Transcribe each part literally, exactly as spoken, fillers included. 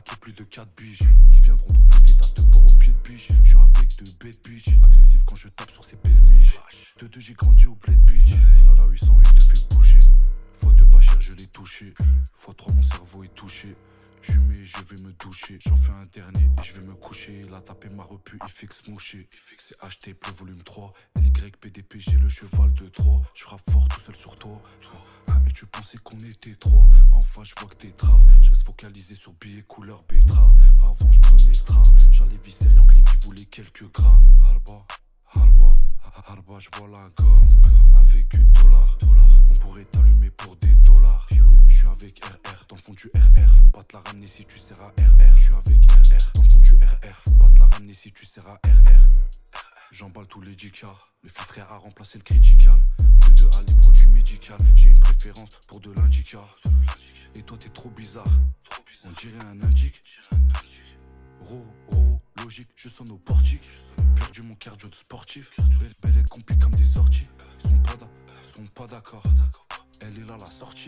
braqué plus de quatre biches qui viendront pour péter ta te port au pied de biche. Je suis avec de bêtes bitch, agressif quand je tape sur ces belles miches. De deux j'ai grandi au bled bitch. La, la huit cent huit te fait bouger. Fois deux pas cher je l'ai touché. Fois trois mon cerveau est touché. Je mets, je vais me doucher. J'en fais un dernier et je vais me coucher. La tapé m'a repu, il fixe mouché. C'est H T P volume trois. L Y P D P, j'ai le cheval de Troie. Je frappe fort tout seul sur toi. Hein, et tu pensais qu'on était trois. Enfin je vois que t'es trave. Je reste focalisé sur billets couleur betterave. Avant je prenais le tram. J'allais visser Yankee qui voulait quelques grammes. Harba, harba, harba, je vois la gomme. Avec une dollar. On pourrait t'allumer pour des dollars. Je suis avec R R dans le fond du R R. Faut pas te la ramener si tu sers à R R. Je suis avec R R dans le fond du R R. Faut pas te la ramener si tu sers à R R. J'emballe tous les J K. Le filtre a remplacé le critical. De deux à les produits médicaux. J'ai une préférence pour de l'indica. Et toi t'es trop bizarre. On dirait un indique. Ro, ro, logique, je sonne au portique. Perdu mon cardio de sportif. Belle, belle et compli comme des orties. Ils sont pas, sont pas d'accord. Elle est là la sortie.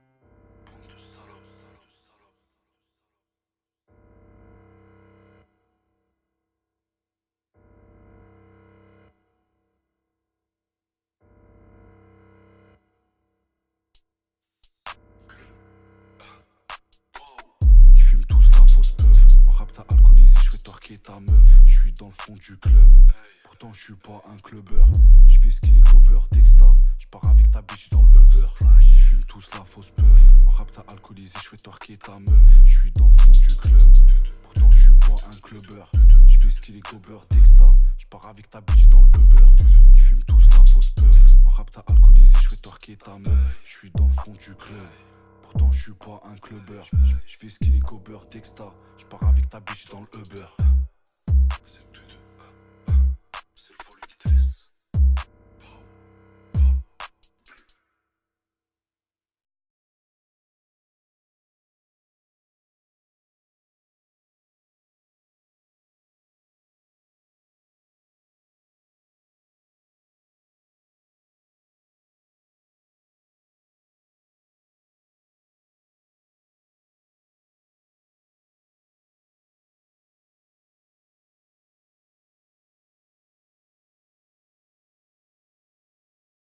Ils fument tous la fausse peuf. En rap t'as alcoolisé, je fais torquer ta meuf. Je suis dans le fond du club. Pourtant je suis pas un clubbeur. Je fais skill et gober d'exta. Je pars avec ta bitch dans le Uber. Ils fument tous la fausse peuf. En rap t'as alcoolisé, je fais torquer ta meuf. Je suis dans le fond du club. Pourtant je suis pas un clubbeur. Je fais skill et gober d'exta. Je pars avec ta bitch dans le Uber. Ils fument tous la fausse peuf. En rap t'as alcoolisé, je fais torquer ta meuf. Je suis dans le fond du club. Pourtant je suis pas un clubbeur. Je fais skill et gober d'exta. Je pars avec ta bitch dans le Uber.